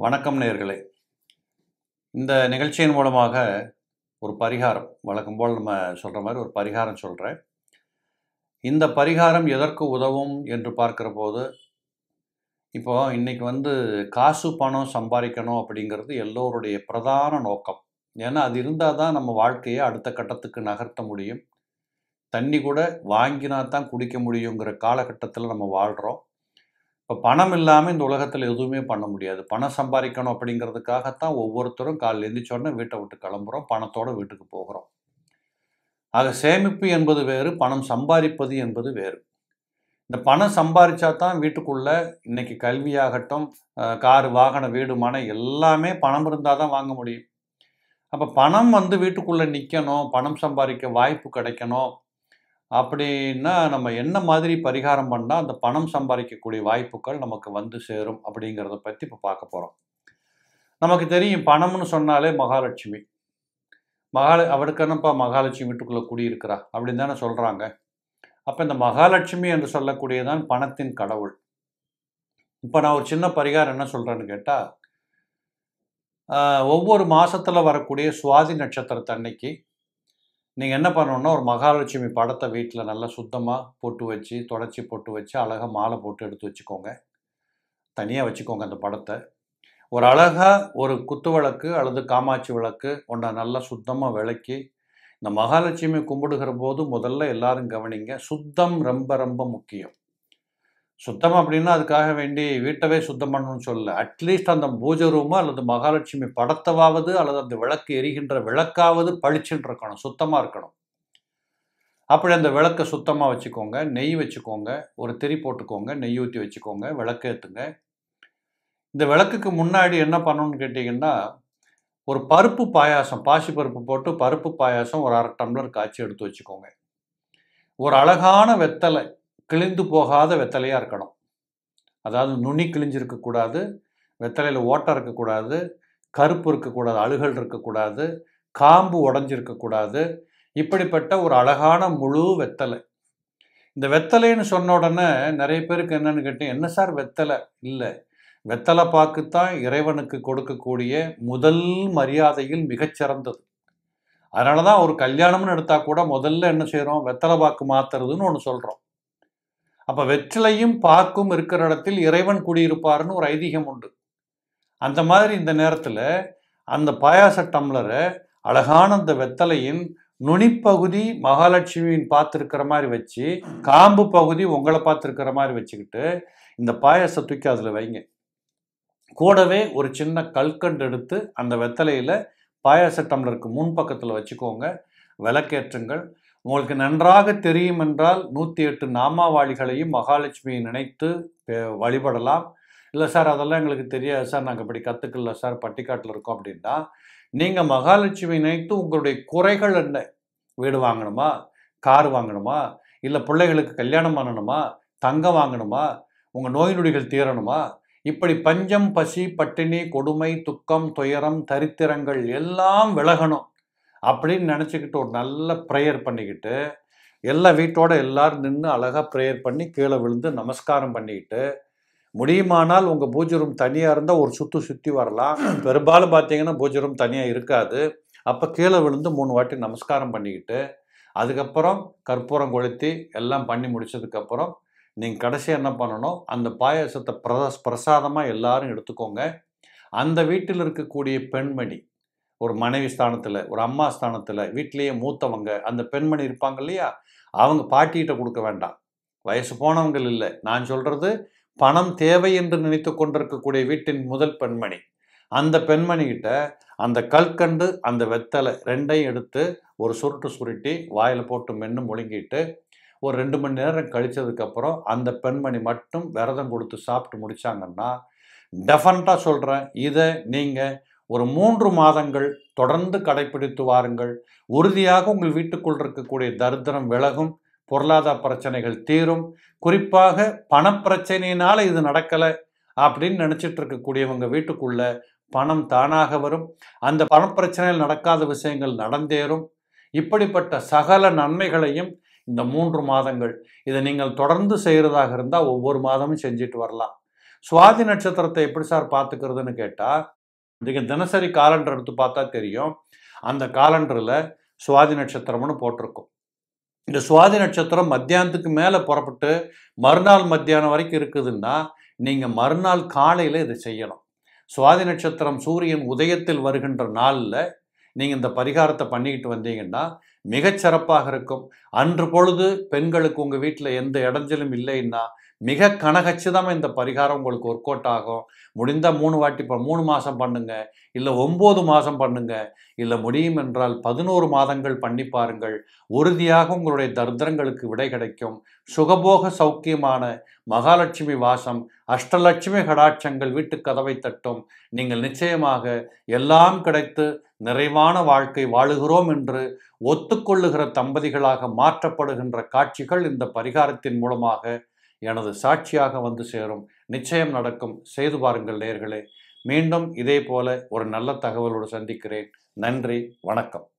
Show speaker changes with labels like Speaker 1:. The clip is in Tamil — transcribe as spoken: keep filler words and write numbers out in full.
Speaker 1: வணக்கம் நேயர்களே. இந்த நிகழ்ச்சியின் மூலமாக ஒரு பரிகாரம், வழக்கம் போல் நம்ம சொல்கிற மாதிரி ஒரு பரிகாரம் சொல்கிறேன். இந்த பரிகாரம் எதற்கு உதவும் என்று பார்க்கிற போது, இப்போ இன்னைக்கு வந்து காசு பணம் சம்பாதிக்கணும் அப்படிங்கிறது எல்லோருடைய பிரதான நோக்கம். ஏன்னா அது இருந்தால் தான் நம்ம வாழ்க்கையை அடுத்த கட்டத்துக்கு நகர்த்த முடியும். தண்ணி கூட வாங்கினா தான் குடிக்க முடியுங்கிற காலகட்டத்தில் நம்ம வாழ்கிறோம். இப்போ பணம் இல்லாமல் இந்த உலகத்தில் எதுவுமே பண்ண முடியாது. பணம் சம்பாதிக்கணும் அப்படிங்கிறதுக்காகத்தான் ஒவ்வொருத்தரும் காலையில் எழுந்திரிச்சோடனே வீட்டை விட்டு கிளம்புறோம், பணத்தோடு வீட்டுக்கு போகிறோம். ஆக சேமிப்பு என்பது வேறு, பணம் சம்பாதிப்பது என்பது வேறு. இந்த பணம் சம்பாதிச்சா தான் வீட்டுக்குள்ளே இன்னைக்கு கல்வியாகட்டும், காரு வாகன வீடு மனை எல்லாமே பணம் இருந்தால் தான் வாங்க முடியும். அப்போ பணம் வந்து வீட்டுக்குள்ளே நிற்கணும், பணம் சம்பாதிக்க வாய்ப்பு கிடைக்கணும் அப்படின்னா நம்ம என்ன மாதிரி பரிகாரம் பண்ணால் அந்த பணம் சம்பாதிக்கக்கூடிய வாய்ப்புகள் நமக்கு வந்து சேரும் அப்படிங்கிறத பற்றி இப்போ பார்க்க போகிறோம். நமக்கு தெரியும், பணம்னு சொன்னாலே மகாலட்சுமி. மகால அவருக்கு என்னப்பா மகாலட்சுமி வீட்டுக்குள்ளே குடியிருக்கிறா அப்படின்னு தானே சொல்கிறாங்க. அப்போ இந்த மகாலட்சுமி என்று சொல்லக்கூடியதான் பணத்தின் கடவுள். இப்போ நான் ஒரு சின்ன பரிகாரம் என்ன சொல்கிறேன்னு கேட்டால், ஒவ்வொரு மாதத்தில் வரக்கூடிய சுவாதி நட்சத்திரத்தன்னைக்கு நீங்கள் என்ன பண்ணணுன்னா, ஒரு மகாலட்சுமி படத்தை வீட்டில் நல்லா சுத்தமாக போட்டு வச்சு, தொடச்சி போட்டு வச்சு, அழகாக மாலை போட்டு எடுத்து வச்சுக்கோங்க. தனியாக வச்சுக்கோங்க அந்த படத்தை. ஒரு அழகாக ஒரு குத்து விளக்கு அல்லது காமாட்சி விளக்கு ஒன்றை நல்லா சுத்தமாக விளக்கி, இந்த மகாலட்சுமி கும்பிடுகிற போது முதல்ல எல்லாரும் கவனிங்க, சுத்தம் ரொம்ப ரொம்ப முக்கியம். சுத்தம் அப்படின்னா அதுக்காக வேண்டி வீட்டவே சுத்தம் பண்ணணும்னு சொல்லல. அட்லீஸ்ட் அந்த பூஜை ரூமோ அல்லது மகாலட்சுமி படத்தவாவது அல்லது அந்த விளக்கு எரிகின்ற விளக்காவது பளிச்சுன்னு இருக்கணும், சுத்தமாக இருக்கணும். அப்படி அந்த விளக்கை சுத்தமாக வச்சுக்கோங்க. நெய் வச்சுக்கோங்க, ஒரு திரி போட்டுக்கோங்க, நெய் ஊற்றி வச்சுக்கோங்க, விளக்கு ஏற்றுங்க. இந்த விளக்குக்கு முன்னாடி என்ன பண்ணணும்னு கேட்டிங்கன்னா, ஒரு பருப்பு பாயாசம், பாசி பருப்பு போட்டு பருப்பு பாயாசம் ஒரு அரை டம்ளர் காய்ச்சி எடுத்து வச்சுக்கோங்க. ஒரு அழகான வெத்தலை, கிழிந்து போகாத வெத்தலையாக இருக்கணும். அதாவது நுனி கிழிஞ்சிருக்கக்கூடாது, வெத்தலையில் ஓட்டம் இருக்கக்கூடாது, கருப்பு இருக்கக்கூடாது, அழுகல் இருக்கக்கூடாது, காம்பு உடஞ்சிருக்கக்கூடாது. இப்படிப்பட்ட ஒரு அழகான முழு வெத்தலை. இந்த வெத்தலைன்னு சொன்ன உடனே நிறைய பேருக்கு என்னன்னு கேட்டேன், என்ன சார் வெத்தலை? இல்லை, வெத்தலை பாக்குத்தான் இறைவனுக்கு கொடுக்கக்கூடிய முதல் மரியாதையில் மிகச்சிறந்தது. அதனால தான் ஒரு கல்யாணம்னு எடுத்தால் கூட முதல்ல என்ன செய்கிறோம், வெத்தலை பாக்கு மாத்துறதுன்னு ஒன்று சொல்கிறோம். அப்போ வெற்றிலையும் பாக்கும் இருக்கிற இடத்தில் இறைவன் குடியிருப்பார்னு ஒரு ஐதீகம் உண்டு. அந்த மாதிரி இந்த நேரத்தில் அந்த பாயாச டம்ளரை அழகான அந்த வெத்தலையின் நுனிப்பகுதி மகாலட்சுமியின் பார்த்துருக்கிற மாதிரி வச்சு, காம்பு பகுதி உங்களை பார்த்துருக்கிற மாதிரி வச்சுக்கிட்டு இந்த பாயாச தூக்கி அதில் வைங்க. கூடவே ஒரு சின்ன கல்கண்டு எடுத்து அந்த வெத்தலையில் பாயாச டம்ளருக்கு முன்பக்கத்தில் வச்சுக்கோங்க. விளக்கேற்றுங்கள். உங்களுக்கு நன்றாக தெரியும் என்றால் நூற்றி எட்டு நாமாவாளிகளையும் மகாலட்சுமியை நினைத்து வழிபடலாம். இல்லை சார் அதெல்லாம் எங்களுக்கு தெரியாது சார், நாங்கள் இப்படி கற்றுக்கல சார், பட்டிக்காட்டில் இருக்கோம் அப்படின்னா, நீங்கள் மகாலட்சுமியை நினைத்து உங்களுடைய குறைகள் என்ன, வீடு வாங்கணுமா, கார் வாங்கணுமா, இல்லை பிள்ளைகளுக்கு கல்யாணம் பண்ணணுமா, தங்கம் வாங்கணுமா, உங்கள் நோய் நொடிகள் தீரணுமா, இப்படி பஞ்சம் பசி பட்டினி கொடுமை துக்கம் துயரம் தரித்திரங்கள் எல்லாம் விலகணும் அப்படின்னு நினச்சிக்கிட்டு ஒரு நல்ல ப்ரேயர் பண்ணிக்கிட்டு, எல்லா வீட்டோட எல்லாரும் நின்று அழகாக ப்ரேயர் பண்ணி கீழே விழுந்து நமஸ்காரம் பண்ணிக்கிட்டு, முடியுமானால் உங்கள் பூஜை ரூம் தனியாக இருந்தால் ஒரு சுற்று சுற்றி வரலாம். பெரும்பாலும் பார்த்தீங்கன்னா பூஜை ரூம் தனியாக இருக்காது. அப்போ கீழே விழுந்து மூணு வாட்டி நமஸ்காரம் பண்ணிக்கிட்டு, அதுக்கப்புறம் கற்பூரம் கொளுத்தி எல்லாம் பண்ணி முடிச்சதுக்கப்புறம் நீங்கள் கடைசியாக என்ன பண்ணணும், அந்த பாயாசத்தை பிரத பிரசாதமாக எல்லாரும் எடுத்துக்கோங்க. அந்த வீட்டில் இருக்கக்கூடிய பெண்மணி, ஒரு மனைவி ஸ்தானத்தில், ஒரு அம்மா ஸ்தானத்தில், வீட்டிலேயே மூத்தவங்க அந்த பெண்மணி இருப்பாங்க இல்லையா, அவங்க பாட்டிகிட்ட கொடுக்க வேண்டாம். வயசு போனவங்கள் இல்லை, நான் சொல்கிறது பணம் தேவை என்று நினைத்து கொண்டிருக்கக்கூடிய வீட்டின் முதல் பெண்மணி. அந்த பெண்மணிகிட்ட அந்த கல்கண்டு அந்த வெத்தலை ரெண்டையும் எடுத்து ஒரு சுருட்டு சுருட்டி வாயில் போட்டு மென்று முழுங்கிட்டு ஒரு ரெண்டு மணி நேரம் கழிச்சதுக்கப்புறம் அந்த பெண்மணி மட்டும் விரதம் கொடுத்து சாப்பிட்டு முடித்தாங்கன்னா, டெஃபனட்டாக சொல்கிறேன், இதை நீங்கள் ஒரு மூன்று மாதங்கள் தொடர்ந்து கடைப்பிடித்து வாருங்கள். உறுதியாக உங்கள் வீட்டுக்குள் இருக்கக்கூடிய தரித்திரம் விலகும், பொருளாதார பிரச்சனைகள் தீரும். குறிப்பாக பணப்பிரச்சனையினால் இது நடக்கலை அப்படின்னு நினச்சிட்டு இருக்கக்கூடியவங்க வீட்டுக்குள்ள பணம் தானாக வரும். அந்த பணப்பிரச்சனையில் நடக்காத விஷயங்கள் நடந்தேறும். இப்படிப்பட்ட சகல நன்மைகளையும் இந்த மூன்று மாதங்கள் இதை நீங்கள் தொடர்ந்து செய்கிறதாக இருந்தால் ஒவ்வொரு மாதமும் செஞ்சுட்டு வரலாம். சுவாதி நட்சத்திரத்தை எப்படி சார் பார்த்துக்கிறதுன்னு கேட்டால், நீங்கள் தினசரி காலண்டர் எடுத்து பார்த்தா தெரியும். அந்த காலண்டரில் சுவாதி நட்சத்திரம்னு போட்டிருக்கும். இந்த சுவாதி நட்சத்திரம் மத்தியானத்துக்கு மேலே புறப்பட்டு மறுநாள் மத்தியானம் வரைக்கும் இருக்குதுன்னா, நீங்கள் மறுநாள் காலையில் இதை செய்யணும். சுவாதி நட்சத்திரம் சூரியன் உதயத்தில் வருகின்ற நாளில் நீங்கள் இந்த பரிகாரத்தை பண்ணிக்கிட்டு வந்தீங்கன்னா மிகச்சிறப்பாக இருக்கும். அன்று பொழுது பெண்களுக்கு உங்கள் வீட்டில் எந்த இடைஞ்சலும் இல்லைன்னா மிக கனகச்சிதமாக இந்த பரிகாரம் உங்களுக்கு ஒர்க் அவுட் ஆகும். முடிந்தால் மூணு வாட்டி இப்போ மூணு மாதம் பண்ணுங்க, இல்லை ஒம்பது மாதம் பண்ணுங்க, இல்லை முடியும் என்றால் பதினோரு மாதங்கள் பண்ணி பாருங்கள். உறுதியாக உங்களுடைய தரித்திரங்களுக்கு விடை கிடைக்கும். சுகபோக சௌக்கியமான மகாலட்சுமி வாசம், அஷ்டலட்சுமி கடாட்சங்கள் வீட்டு கதவை தட்டும். நீங்கள் நிச்சயமாக எல்லாம் கிடைத்து நிறைவான வாழ்க்கை வாழுகிறோம் என்று ஒத்துக்கொள்ளுகிற தம்பதிகளாக மாற்றப்படுகின்ற காட்சிகள் இந்த பரிகாரத்தின் மூலமாக எனது சாட்சியாக வந்து சேரும். நிச்சயம் நடக்கும். செய்து பாருங்கள் நேயர்களே. மீண்டும் இதே போல ஒரு நல்ல தகவலோடு சந்திக்கிறேன். நன்றி, வணக்கம்.